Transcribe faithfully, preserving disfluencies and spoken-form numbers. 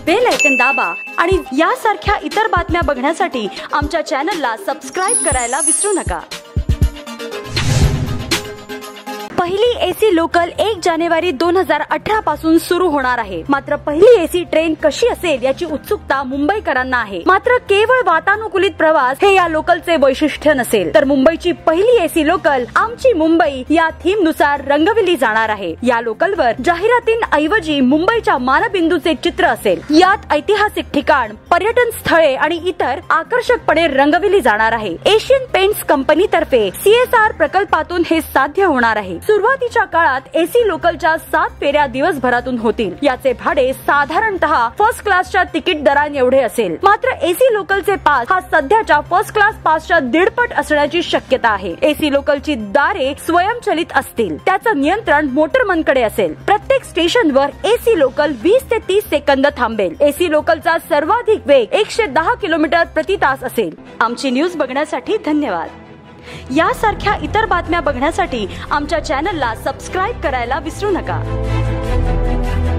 Bell icon दाबा आणि यासारख्या इतर बातम्या बघण्यासाठी आमच्या चॅनलला सबस्क्राइब करायला विसरू नका। पहिली एसी लोकल एक जानेवारी दोन हजार अठरा पासून सुरू होणार आहे। मात्र पहिली एसी ट्रेन कशी असेल याची उत्सुकता मुंबईकरांना आहे। मात्र केवळ वातानुकूलित प्रवास हे या लोकलचे वैशिष्ट्य नसेल, तर मुंबईची पहिली एसी लोकल आमची मुंबई या थीम नुसार रंगविली जाणार आहे। या लोकलवर जाहिरातींऐवजी मुंबईच्या मानबिंदूचे चित्र असेल। यात ऐतिहासिक ठिकाण, पर्यटन स्थळे आणि इतर आकर्षकपणे रंगविली जाणार आहे। एशियन पेंट्स कंपनी तर्फे सीएसआर प्रकल्पातून हे साध्य होणार आहे। सुरुवातीच्या काळात एसी लोकलच्या सात फेऱ्या दिवसभरातून होतील। याचे भाडे साधारणतः फर्स्ट क्लासच्या तिकीट दरान एवढे असेल। मात्र एसी लोकलचे पास हा सध्याच्या फर्स्ट क्लास पासच्या दीडपट असण्याची शक्यता आहे। एसी लोकलची दारे स्वयंचलित असतील, त्याचं नियंत्रण मोटरमनकडे असेल। प्रत्येक स्टेशनवर एसी लोकल वीस ते तीस सेकंद थांबेल। एसी लोकलचा सर्वाधिक वेग एकशे दहा किलोमीटर प्रति तास असेल। आमची न्यूज बघण्यासाठी धन्यवाद। यासारख्या इतर बातम्या बघण्यासाठी आमच्या चॅनलला सबस्क्राइब करायला विसरू नका।